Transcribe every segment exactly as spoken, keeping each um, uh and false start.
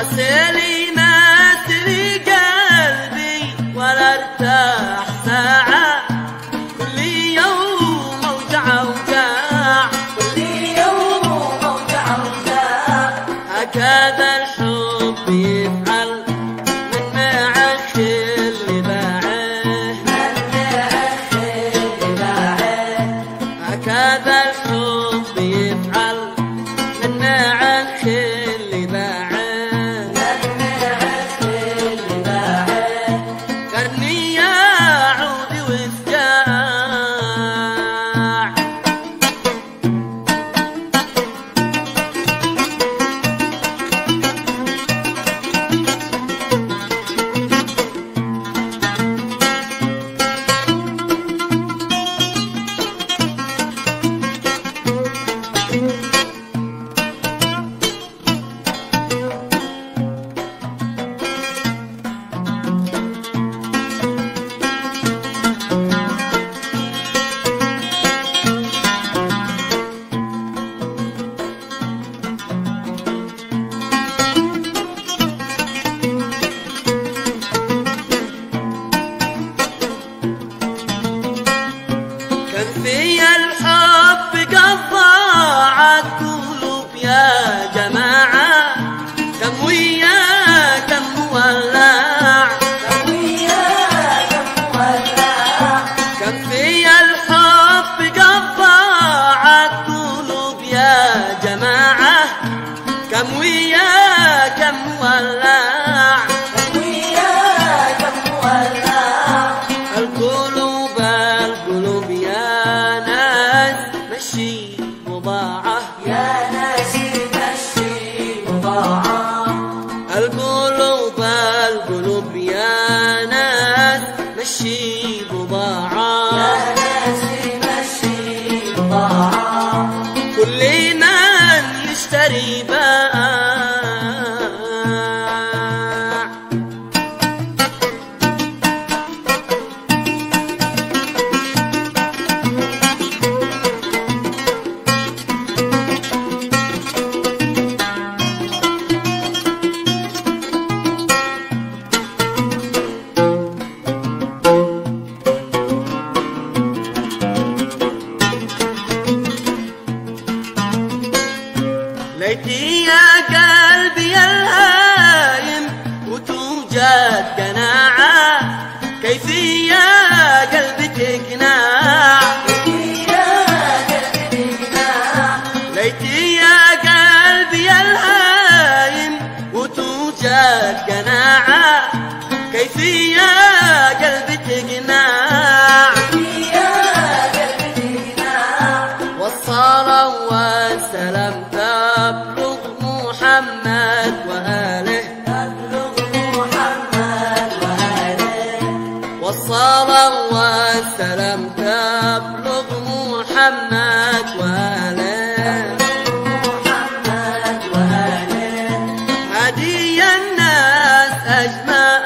مثلي مثلي قلبي ولا ارتاح ساعة، كل يوم اوجع اوجاع، كل يوم اوجع اوجاع. هكذا الحب يفعل من معك اللي باعه، من معك اللي باعه. هكذا الحب يفعل من معك اللي باعه، من معك اللي باعه. قرني يا عودي وفجاع. كان في الحب قطاعت قلوب يا جماعة، كم ويا كم مولع، كم ويا كم مولع. كان في الحب قطاعت قلوب يا جماعة، كم ويا كم مولع، كم ويا كم مولع. القلوب القلوب يا ناس مشي بضاعة، يا ناس مشي بضاعة. القلوب القلوب يا ناس مشي بضاعة، يا ناس مشي بضاعة. كل من يشتري باع. ليتي يا قلبي الهايم وتوجد قناعة، كيف يا قلبي تقنع، يا قلبي تقنع. ليتي يا قلبي الهايم وتوجد قناعة، كيف يا قلبي تقنع، يا قلبي تقنع. والصلاة والسلام تبلغ محمد وآله، تبلغ محمد وآله. والصلاة والسلام تبلغ محمد وآله، محمد وآله. هدي الناس أجمع.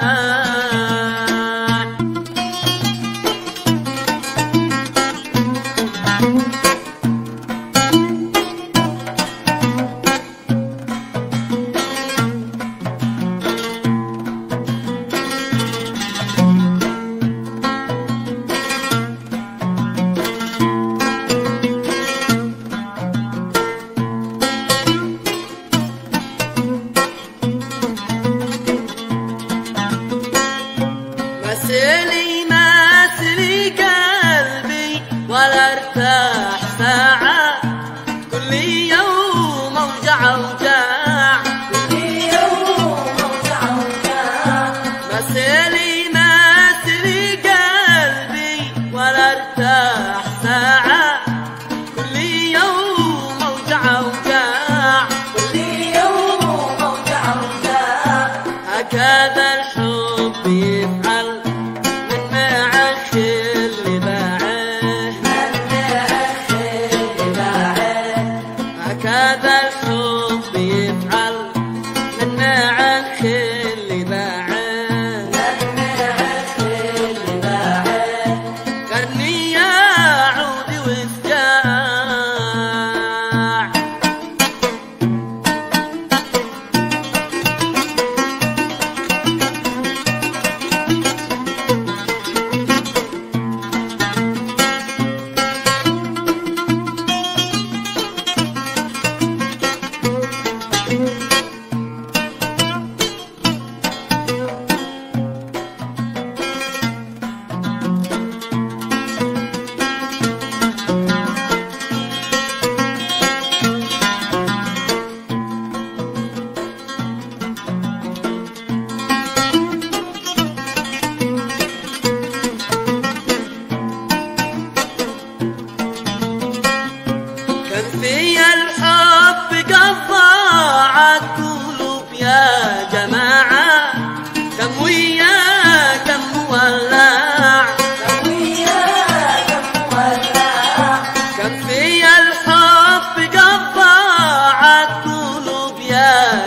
مثلي مثلي قلبي ولا ارتاح ساعة، كل يوم اوجع اوجاع، كل يوم اوجع اوجاع. مثلي مثلي قلبي ولا ارتاح ساعة، كل يوم اوجع اوجاع، كل يوم اوجع اوجاع. هكذا الحب يفعل من معك اللي باعه، من معك اللي باعه. هكذا الحب يفعل من معك اللي باعه، من معك اللي باعه. قرني يا عودي وفجاع.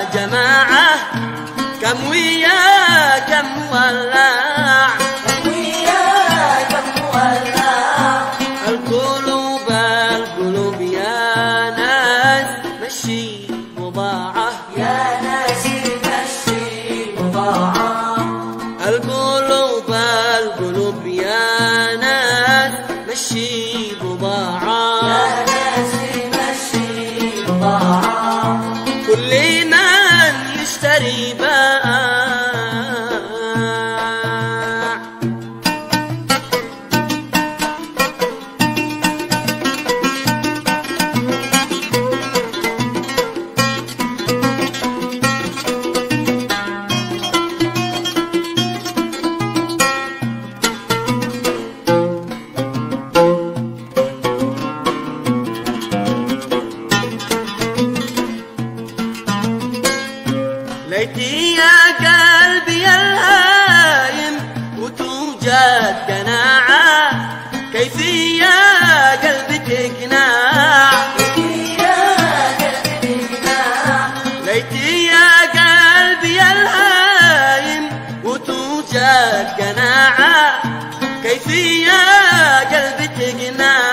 جماعة كم ويا كم ولع ويا كم ولع القلوب القلوب يا ناس مشي بضاعة يا ناس مشي بضاعة القلوب القلوب يا ناس مشي بضاعة يا ناس مشي بضاعة كل من يشتري باع ليتي يا قلبي الهايم وتوجد قناعة كيف يا قلبي تقنع ليتي يا قلبي الهايم وتوجد قناعة كيف يا قلبي تقنع